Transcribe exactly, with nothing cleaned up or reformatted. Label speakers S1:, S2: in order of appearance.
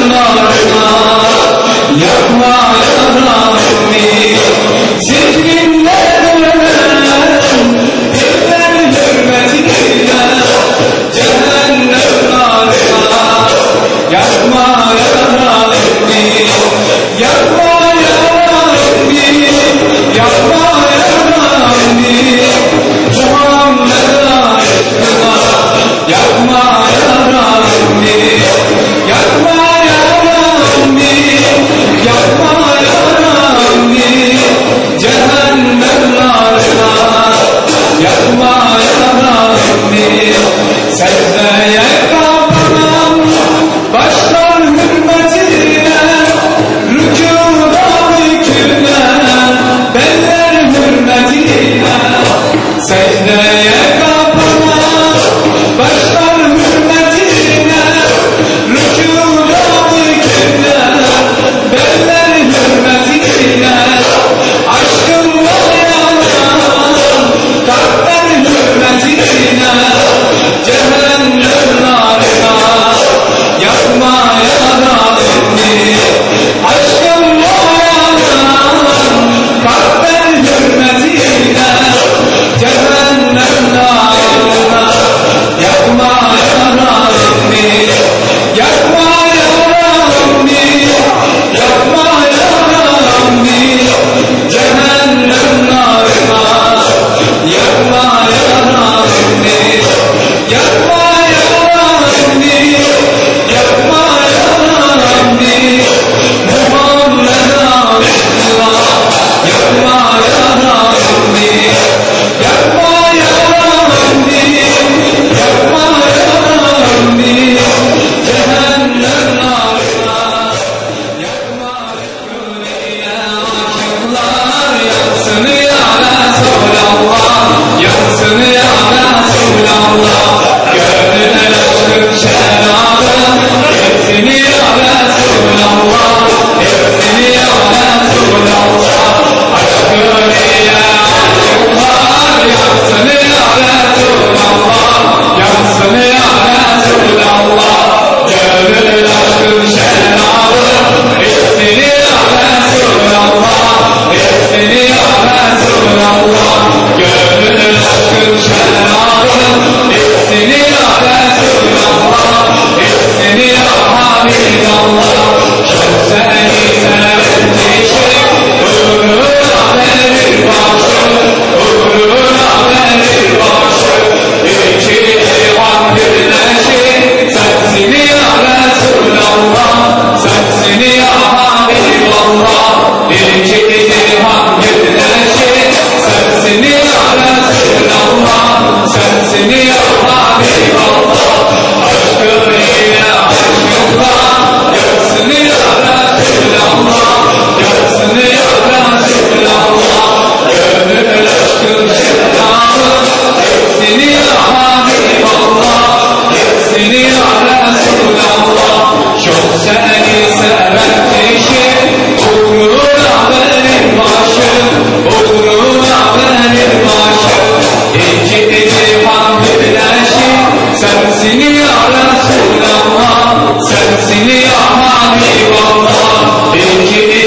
S1: nurlarına yakma ya Rabbi. Zikrinle dönen dilden hürmetiyle cehennem narına yakma ya Rabbi. Yakma ya Rabbi, yakma ya Rabbi. Muhammed aşkına yakma ya Rabbi. Yakma ya Rabbi, yakma ya Rabbi. Cehennem narına yakma ya Rabbi. Secdeye kapanan başlar hürmetine, rükûda zikirle beller hürmetine. Secdeye kapanan başlar hürmetine, rükûda zikirle beller hürmetine. Aşkınla yanan kalpler hürmetine cehennem narına yakma ya Rabbi. Aşkınla yanan kalpler hürmetine cehennem narına yakma ya Rabbi. Yakma ya Rabbi, yakma ya Rabbi. Cehennem narına yakma ya Rabbi. Yakma ya Rabbi, yakma ya Rabbi. Muhammed aşkına yakma ya Rabbi. Yakma ya Rabbi, yakma ya Rabbi. Cehennem narına yakma ya aşıklar. Yansın ya Resulallah, yansın ya Resulallah. Gönlüne aşkın şerabı hepsini ya Resulallah, hepsini ya Resulallah. Aşkını ya aşıklar, yansın ya Resulallah, yansın ya Resulallah. Gönlüne aşkın şerabı hepsini ya Resulallah, hepsini ya Resulallah. Gönlüne aşkın şerabı hepsini ya Resulallah, hepsini ya Habiballah. Çok seni seven kişi uğruna verir başı, uğruna verir başı. İki cihan birleşir sensin ya Resulallah, sensin ya Habiballah. İki cihan birleşir sensin ya Resulallah, sensin ya Habiballah. Aşkını ile aşkınlar yansın ya Resulallah, yansın ya Resulallah. Gönlün aşkın şerabı hepsini ya Habiballah, hepsini ya Resulallah. Çok seni seven kişi uğruna verir başı, uğruna verir başı. İki cihan birleşir sensin ya Resulallah, sensin ya Habiballah. İki